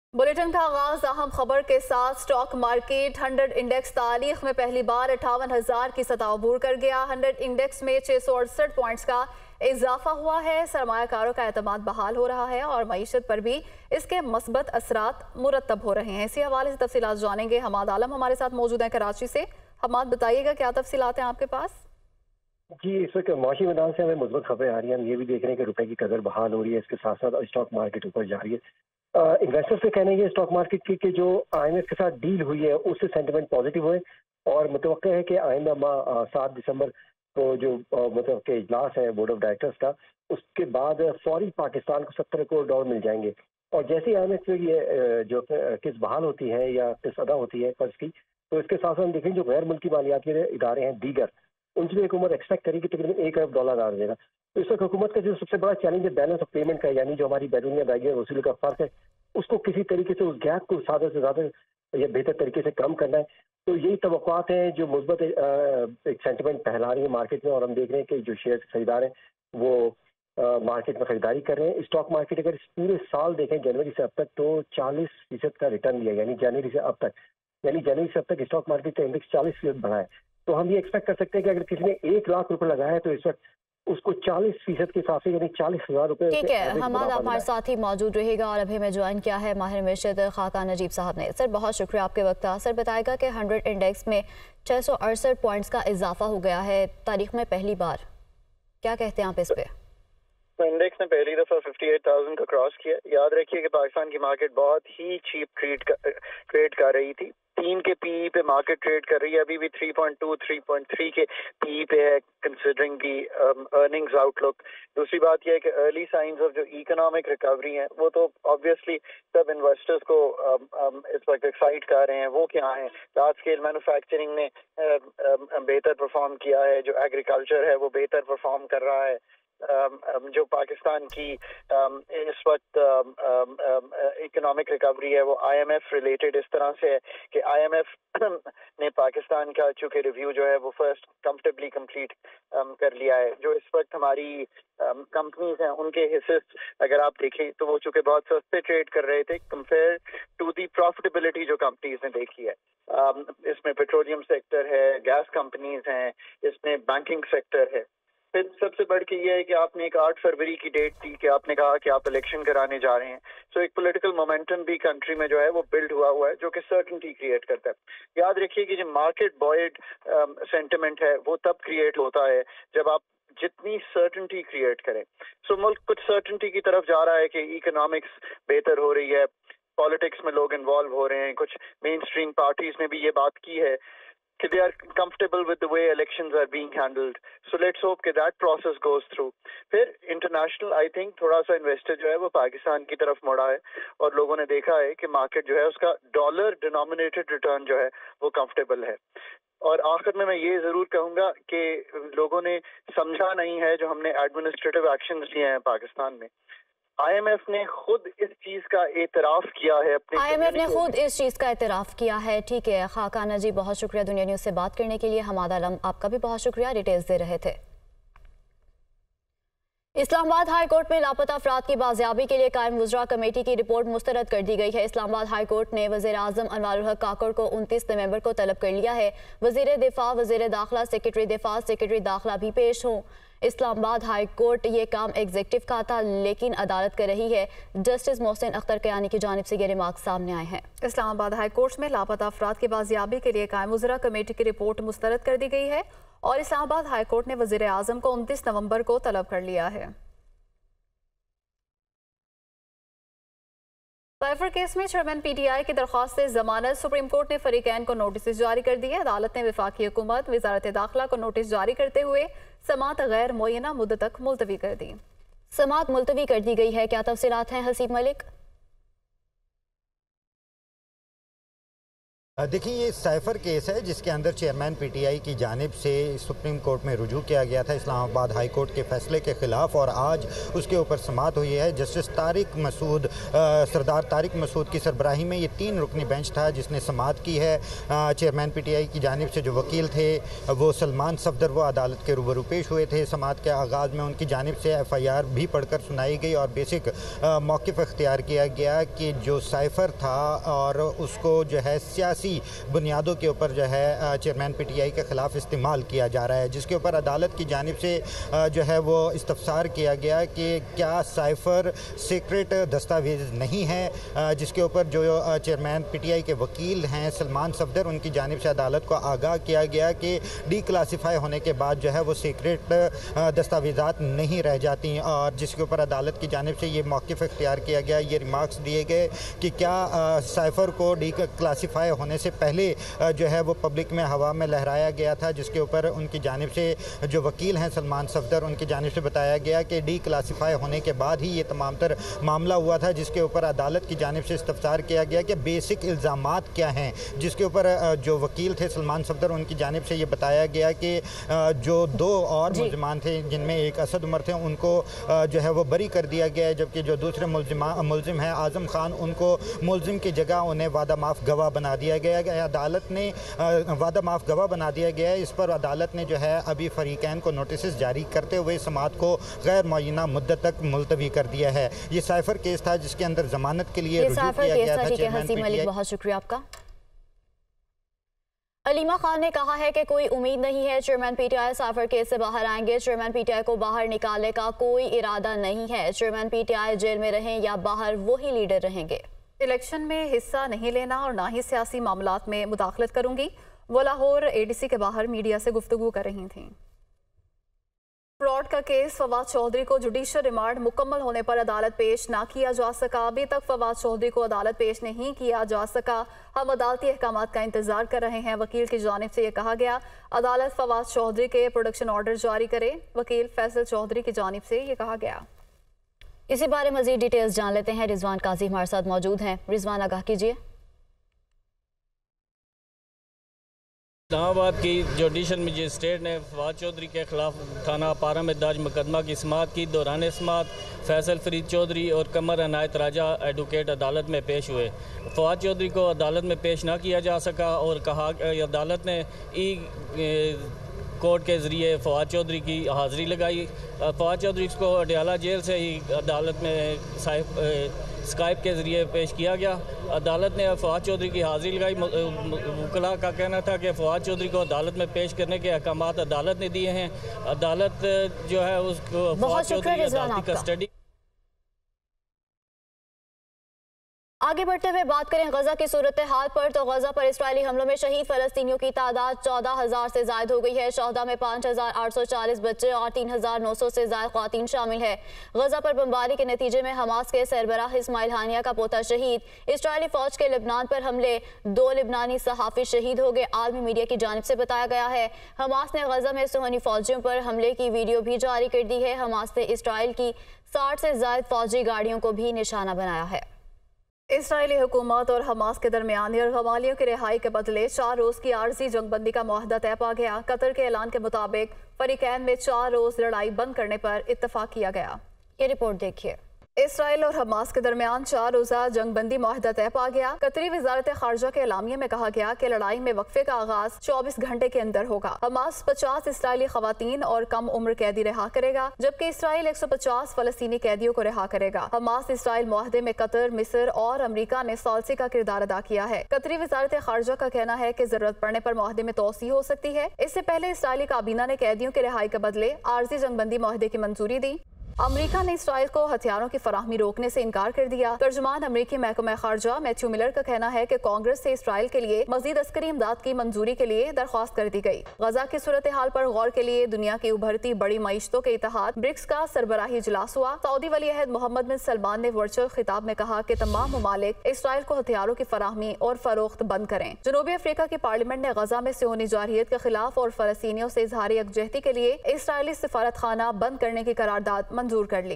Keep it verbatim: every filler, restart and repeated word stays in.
Bulletin का आगाज अहम खबर के साथ। स्टॉक मार्केट हंड्रेड इंडेक्स तारीख में पहली बार अठावन हजार की सतह अबूर कर गया। हंड्रेड इंडेक्स में छह सौ अड़सठ पॉइंट्स का इजाफा हुआ है। सरमायाकारों का एतमाद बहाल हो रहा है और मईशत पर भी इसके मस्बत असरात मुरतब हो रहे हैं। इसी हवाले से तफसीलात जानेंगे। हमाद आलम हमारे साथ मौजूद है कराची से। हमाद, बताइएगा क्या तफसीलात हैं आपके पास? जी, इस वक्त माशी मैदान से हमें मुस्बत खबरें आ रही हैं। हम ये भी देख रहे हैं कि रुपए की कदर बहाल हो रही है, इसके साथ साथ स्टॉक मार्केट ऊपर जा रही है। इन्वेस्टर्स के कहने ये स्टॉक मार्केट की कि जो आईएमएफ के साथ डील हुई है उससे सेंटिमेंट पॉजिटिव हुए और मुतवक्किल है कि आइंदा माह सात दिसंबर को जो मतलब के इजलास है बोर्ड ऑफ डायरेक्टर्स का, उसके बाद फौरी पाकिस्तान को सत्तर करोड़ डॉलर मिल जाएंगे। और जैसे ही आईएमएफ में ये जो किस्त बहाल होती है या किस्त अदा होती है कर्ज की, तो इसके साथ साथ हम देखें जो गैर मुल्की मालियात के इदारे हैं दीगर, उनसे भी हुकूमत एक्सपेक्ट करेगी कि तकरीबन एक अरब डॉलर आ जाएगा। तो इस वक्त हुकूमत का जो सबसे बड़ा चैलेंज है बैलेंस ऑफ पेमेंट का, यानी जो हमारी बैरूनी अदायगी और वसूली का फर्क है, उसको किसी तरीके से उस गैप को ज्यादा से ज्यादा या बेहतर तरीके से कम करना है। तो यही तवक्कुआत हैं जो मुस्बत एक सेंटिमेंट फैला रही है मार्केट में। और हम देख रहे हैं कि जो शेयर खरीदार हैं वो आ, मार्केट में खरीदारी कर रहे हैं। स्टॉक मार्केट अगर इस पूरे साल देखें जनवरी से अब तक तो चालीस फीसद का रिटर्न दिया, यानी जनवरी से अब तक, यानी जनवरी से अब तक स्टॉक मार्केट का इंडेक्स चालीस फीसद बढ़ा है। तो हम ये एक्सपेक्ट कर सकते हैं कि अगर किसी ने एक लाख रुपए लगाया है तो इस वक्त उसको चालीस फीसद के हिसाब से यानी चालीस हजार रुपए। ठीक है, हमाद आप हमारे साथ ही मौजूद रहेगा। और अभी हमें ज्वाइन किया है माहिर मिर्शद खाकान नजीब साहब ने। सर, बहुत शुक्रिया आपके वक्त का। सर, बताएगा कि हंड्रेड इंडेक्स में छह सौ अड़सठ पॉइंट्स का इजाफा हो गया है तारीख में पहली बार, क्या कहते हैं आप इस पे? तो इंडेक्स ने पहली दफा अट्ठावन हज़ार का क्रॉस किया। याद रखिए कि पाकिस्तान की मार्केट बहुत ही चीप ट्रेड कर, ट्रेड कर रही थी। तीन के पीई पे मार्केट ट्रेड कर रही है, अभी भी three point two, three point three के पीई पे है कंसिडरिंग दी अर्निंग्स आउटलुक। दूसरी बात यह है कि अर्ली साइंस ऑफ जो इकोनॉमिक रिकवरी है वो तो ऑब्वियसली सब इन्वेस्टर्स को um, um, इस वक्त एक्साइट कर रहे हैं। वो क्या है, लार्ज स्केल मैन्युफैक्चरिंग ने uh, um, बेहतर परफॉर्म किया है, जो एग्रीकल्चर है वो बेहतर परफॉर्म कर रहा है। Um, um, जो पाकिस्तान की um, इस वक्त इकोनॉमिक रिकवरी है वो आईएमएफ रिलेटेड इस तरह से है कि आईएमएफ ने पाकिस्तान का चूंकि रिव्यू जो है वो फर्स्ट कंफर्टेबली कंप्लीट um, कर लिया है। जो इस वक्त हमारी कंपनीज um, हैं उनके हिस्से अगर आप देखें तो वो चूंकि बहुत सस्ते ट्रेड कर रहे थे कंपेयर टू दी प्रॉफिटेबिलिटी जो कंपनीज ने देखी है। um, इसमें पेट्रोलियम सेक्टर है, गैस कंपनीज हैं, इसमें बैंकिंग सेक्टर है। फिर सबसे बढ़ के ये है कि आपने एक आठ फरवरी की डेट दी कि आपने कहा कि आप इलेक्शन कराने जा रहे हैं। सो एक पॉलिटिकल मोमेंटम भी कंट्री में जो है वो बिल्ड हुआ हुआ है जो कि सर्टेनिटी क्रिएट करता है। याद रखिए कि जो मार्केट बॉयड सेंटिमेंट है वो तब क्रिएट होता है जब आप जितनी सर्टेनिटी क्रिएट करें। सो मुल्क कुछ सर्टेनिटी की तरफ जा रहा है कि इकोनॉमिक्स बेहतर हो रही है, पॉलिटिक्स में लोग इन्वॉल्व हो रहे हैं, कुछ मेन स्ट्रीम पार्टीज ने भी ये बात की है कि they are comfortable with the way elections are being handled. So let's hope कि that process goes through. फिर international I think थोड़ा सा इन्वेस्टर जो है वो पाकिस्तान की तरफ मुड़ा है और लोगों ने देखा है कि मार्केट जो है उसका डॉलर डिनोमिनेटेड रिटर्न जो है वो कंफर्टेबल है। और आखिर में मैं ये जरूर कहूंगा कि लोगों ने समझा नहीं है जो हमने एडमिनिस्ट्रेटिव एक्शंस लिए हैं पाकिस्तान में। आईएमएफ ने खुद इस चीज का एतराफ किया है अपने आईएमएफ ने खुद इस चीज का एतराफ किया है। ठीक है खाकान जी, बहुत शुक्रिया दुनिया न्यूज से बात करने के लिए। हमाद आलम आपका भी बहुत शुक्रिया, डिटेल्स दे रहे थे। इस्लामाबाद हाई कोर्ट में लापता अफराद की बाजियाबी के लिए कायम वुज़रा कमेटी की रिपोर्ट मुस्तरद कर दी गई है। इस्लामाबाद हाई कोर्ट ने वज़ीर आज़म अनवारुल हक काकड़ को उनतीस नवंबर को तलब कर लिया है। वज़ीर दिफा, वज़ीर दाखिला, सेक्रेटरी दिफा, सेक्रेटरी दाखिला भी पेश हों। इस्लामाबाद हाई कोर्ट ये काम एग्जीक्यूटिव का था लेकिन अदालत कर रही है। जस्टिस मोहसिन अख्तर कयानी की जानिब से ये रिमार्क सामने आए हैं। इस्लामाबाद हाई कोर्ट में लापता अफराद की बाजियाबी के लिए कायम वुज़रा कमेटी की रिपोर्ट मुस्तरद कर दी गई है और इस्लामाबाद हाई कोर्ट ने वज़ीर आज़म को उनतीस नवंबर को तलब कर लिया है। साइफर केस में चेयरमैन पीटीआई की दरख्वास्त से जमानत सुप्रीम कोर्ट ने फरीकैन को नोटिस जारी कर दी है। अदालत ने वफाकी हुकूमत, वजारत दाखिला को नोटिस जारी करते हुए समात गैर मुय्यना मुद्दत तक मुलतवी कर दी। समात मुलतवी कर दी गई है, क्या तफसीलात हैं हसीब मलिक? देखिए, ये साइफर केस है जिसके अंदर चेयरमैन पीटीआई की जानिब से सुप्रीम कोर्ट में रुजू किया गया था इस्लामाबाद हाई कोर्ट के फैसले के खिलाफ, और आज उसके ऊपर समाअत हुई है। जस्टिस तारिक मसूद सरदार तारिक मसूद की सरबराही में ये तीन रुकनी बेंच था जिसने समाअत की है। चेयरमैन पीटीआई की जानिब से जो वकील थे वो सलमान सफदर, वो अदालत के रूबरू पेश हुए थे। समाअत के आगाज़ में उनकी जानिब से एफ आई आर भी पढ़कर सुनाई गई और बेसिक मौक़िफ़ इख्तियार किया गया कि जो साइफर था और उसको जो है सियासी बुनियादों के ऊपर जो है चेयरमैन पीटीआई के ख़िलाफ़ इस्तेमाल किया जा रहा है, जिसके ऊपर अदालत की जानिब से जो है वो इस्तफसार किया गया कि क्या साइफर सीक्रेट दस्तावेज़ नहीं है, जिसके ऊपर जो चेयरमैन पीटीआई के वकील हैं सलमान सफदर, उनकी जानिब से अदालत को आगाह किया गया कि डी क्लासीफाई होने के बाद जो है वो सीक्रेट दस्तावेज़ात नहीं रह जाती, और जिसके ऊपर अदालत की जानिब से ये मौक़िफ़ इख्तियार किया गया, ये रिमार्क्स दिए गए कि क्या साइफर को डी क्लासीफाई होने से पहले जो है वो पब्लिक में हवा में लहराया गया था, जिसके ऊपर उनकी जानिब से जो वकील हैं सलमान सफदर, उनकी जानिब से बताया गया कि डी क्लासीफाई होने के बाद ही ये तमाम तर मामला हुआ था, जिसके ऊपर अदालत की जानिब से इस्तफसार किया गया कि बेसिक इल्ज़ामात क्या हैं, जिसके ऊपर जो वकील थे सलमान सफदर, उनकी जानिब से ये बताया गया कि जो दो और मुलजिमान थे जिनमें एक असद उमर थे, उनको जो है वो बरी कर दिया गया है, जबकि जो दूसरे मुलजिम हैं आज़म खान, उनको मुलजिम की जगह उन्हें वादा माफ़ गवाह बना दिया गया। अदालत ने वादा माफ़ गवाह बना दिया गया है। इस पर अदालत ने जो है अभी फरीकैन को नोटिस जारी करते हुए समाअत को गैर मुअय्यना मुद्दत तक मुलतवी कर दिया है। ये साइफर केस था जिसके अंदर जमानत के लिए रुजू किया गया था। हसीम मलिक, बहुत शुक्रिया आपका। अलीमा खान ने कहा है कि कोई उम्मीद नहीं है चेयरमैन पीटीआई साइफर केस से बाहर आएंगे। चेयरमैन पीटीआई को बाहर निकालने का कोई इरादा नहीं है। चेयरमैन पीटीआई जेल में रहें या बाहर, वही लीडर रहेंगे। इलेक्शन में हिस्सा नहीं लेना और ना ही सियासी मामलात में मुदाखलत करूंगी, वो लाहौर एडीसी के बाहर मीडिया से गुफ्तगू कर रही थीं। फ्रॉड का केस फवाद चौधरी को जुडिशल रिमांड मुकम्मल होने पर अदालत पेश ना किया जा सका। अभी तक फवाद चौधरी को अदालत पेश नहीं किया जा सका। हम अदालती अहकामात का इंतजार कर रहे हैं। वकील की जानिब से यह कहा गया अदालत फवाद चौधरी के प्रोडक्शन ऑर्डर जारी करे। वकील फैसल चौधरी की जानिब से यह कहा गया। इसी बारे मजीद डिटेल्स जान लेते हैं। रिजवान काजी हमारे साथ मौजूद हैं। रिजवान, आगाह कीजिए। इस्लामाबाद की जुडिशल मजिस्ट्रेट ने फवाद चौधरी के खिलाफ थाना पारा में दर्ज मुकदमा की समाअत की। दौरान समाअत फैसल फरीद चौधरी और कमर अनायत राजा एडवोकेट अदालत में पेश हुए। फवाद चौधरी को अदालत में पेश ना किया जा सका और कहा अदालत ने ई कोर्ट के ज़रिए फवाद चौधरी की हाज़िरी लगाई। फवाद चौधरी को अडयाला जेल से ही अदालत में स्काइप के ज़रिए पेश किया गया। अदालत ने फवाद चौधरी की हाज़िरी लगाई। वकला का कहना था कि फवाद चौधरी को अदालत में पेश करने के अहकामात अदालत ने दिए हैं। अदालत जो है उसको फवाद चौधरी अदालती कस्टडी। आगे बढ़ते हुए बात करें गजा की सूरत हाल पर, तो गजा पर इस्राएली हमलों में शहीद फलस्तीनियों की तादाद चौदह हजार से ज्यादा हो गई है। चौदह में पाँच हजार आठ सौ चालीस बच्चे और तीन हजार नौ सौ से ज्यादा ख्वातीन शामिल है। गजा पर बमबारी के नतीजे में हमास के सरबराह इस्माइल हानिया का पोता शहीद। इस्राएली फौज के लिबनान पर हमले, दो लिबनानी सहाफ़ी शहीद हो गए। आलमी मीडिया की जानिब से बताया गया है हमास ने गजा में सुहनी फौजियों पर हमले की वीडियो भी जारी कर दी है। हमास ने इसराइल की साठ से ज्यादा फौजी गाड़ियों को भी निशाना बनाया है। इसराइली हुकूमत और हमास के दरमियान गवालियों की रिहाई के बदले चार रोज की आर्जी जंगबंदी का मुआहदा तय पा गया। कतर के ऐलान के मुताबिक फरीकैन में चार रोज लड़ाई बंद करने पर इत्तफाक किया गया। ये रिपोर्ट देखिए। इसराइल और हमास के दरमियान चार रोजा जंगबंदी मुआहदा तय पा गया। कतरी वजारत खारजा के एलामिया में कहा गया कि लड़ाई में वक्फे का आगाज चौबीस घंटे के अंदर होगा। हमास पचास इसराइली खवातीन और कम उम्र कैदी रिहा करेगा, जबकि इसराइल एक सौ पचास फलस्तीनी कैदियों को रिहा करेगा। हमास इसराइल मुआहदे में कतर, मिस्र और अमरीका ने सॉल्सी का किरदार अदा किया है। कतरी वजारत खारजा का कहना है कि जरूरत पड़ने पर मुआहदे में तोसी हो सकती है। इससे पहले इसराइली काबीना ने कैदियों की रिहाई के बदले आर्जी जंगबंदी मुआहदे की मंजूरी दी। अमरीका ने इसराइल को हथियारों की फराहमी रोकने से इनकार कर दिया। तर्जुमान अमरीकी महकमा खारजा मैथ्यू मिलर का कहना है कि कांग्रेस से इसराइल के लिए मजीद अस्करी इमदाद की मंजूरी के लिए दरख्वास्त कर दी गई। गजा की सूरत हाल पर गौर के लिए दुनिया की उभरती बड़ी मईशतों के इत्तेहाद ब्रिक्स का सरबराही इजलास हुआ। सऊदी वली अहद मोहम्मद बिन सलमान ने वर्चुअल खिताब में कहा कि तमाम ममालिक इसराइल को हथियारों की फराहमी और फरोख्त बंद करें। जनूबी अफ्रीका की पार्लियामेंट ने गजा में सियोनी जारहियत के खिलाफ और फलस्तीनियों से इजहार यकजहती के लिए इसराइली सिफारत खाना बंद करने की करारदाद मंजूर कर ली।